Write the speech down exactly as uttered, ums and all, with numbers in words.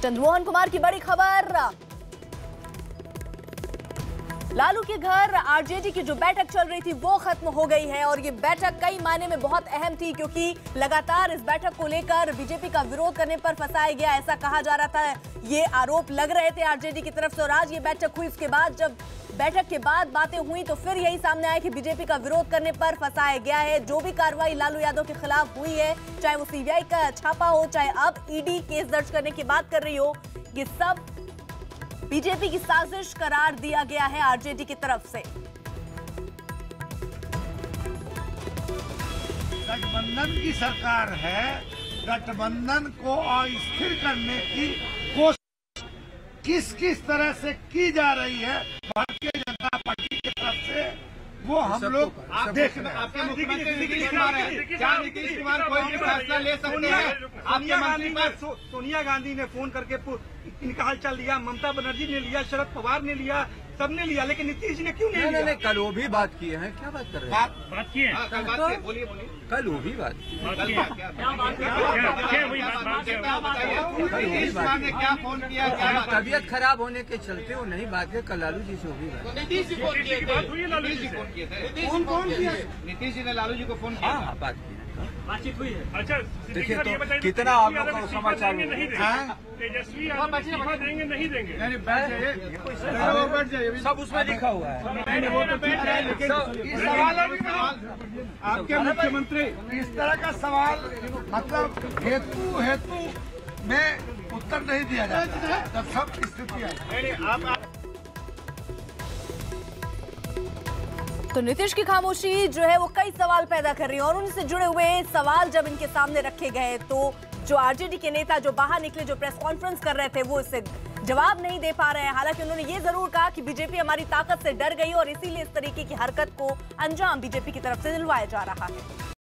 चंद्रमोहन कुमार की बड़ी खबर, लालू के घर आरजेडी की जो बैठक चल रही थी वो खत्म हो गई है और ये बैठक कई मायने में बहुत अहम थी क्योंकि लगातार इस बैठक को लेकर बीजेपी का विरोध करने पर फंसाया गया, ऐसा कहा जा रहा था। ये आरोप लग रहे थे आरजेडी की तरफ से और आज ये बैठक हुई। उसके बाद जब बैठक के बाद बातें हुई तो फिर यही सामने आया कि बीजेपी का विरोध करने पर फंसाया गया है। जो भी कार्रवाई लालू यादव के खिलाफ हुई है, चाहे वो सीबीआई का छापा हो, चाहे अब ईडी केस दर्ज करने की बात कर रही हो, ये सब बीजेपी की साजिश करार दिया गया है आरजेडी की तरफ से। गठबंधन की सरकार है, गठबंधन को अस्थिर करने की कोशिश किस किस तरह से की जा रही है भारतीय जनता पार्टी की तरफ से, वो हम लोग देखना। आपके मुख्यमंत्री नीतीश कुमार है, क्या नीतीश कुमार कोई भी फैसला ले सकते हैं? आपके मंत्री पर सोनिया गांधी ने फोन करके इनका हाल चाल लिया, ममता बनर्जी ने लिया, शरद पवार ने लिया, सबने लिया, लेकिन नीतीश ने क्यों नहीं लिया? नहीं, नहीं, कल वो भी बात किए हैं। क्या बात कर रहे हैं? बात किए हैं, कल बात किए, बोलिए बोलिए। कल वो भी बात नीतीश कुमार ने क्या फोन किया? तबीयत खराब होने के चलते वो नहीं बात किया। कल लालू जी से वो भी बात। नीतीश जी फोन किए थे, नीतीश जी फोन किए थे। कौन कौन किया? नीतीश जी ने लालू जी को फोन किया। हाँ, बात की, बातचीत हुई है। अच्छा देखिए तो कितना आप लोग को समाचार नहीं देंगे, तेजस्वी यादव इस्तीफा देंगे नहीं देंगे? नहीं, बैठ जाइए, बैठ जाइए, सब उसमें लिखा हुआ है। वो तो बैठ जाए, लेकिन इस सवाल आपके मुख्यमंत्री इस तरह का सवाल मतलब हेतु हेतु में उत्तर नहीं दिया जाता है जब सब स्थिति है। तो नीतीश की खामोशी जो है वो कई सवाल पैदा कर रही है और उनसे जुड़े हुए सवाल जब इनके सामने रखे गए तो जो आरजेडी के नेता जो बाहर निकले, जो प्रेस कॉन्फ्रेंस कर रहे थे, वो इससे जवाब नहीं दे पा रहे हैं। हालांकि उन्होंने ये जरूर कहा कि बीजेपी हमारी ताकत से डर गई और इसीलिए इस तरीके की हरकत को अंजाम बीजेपी की तरफ से दिलवाया जा रहा है।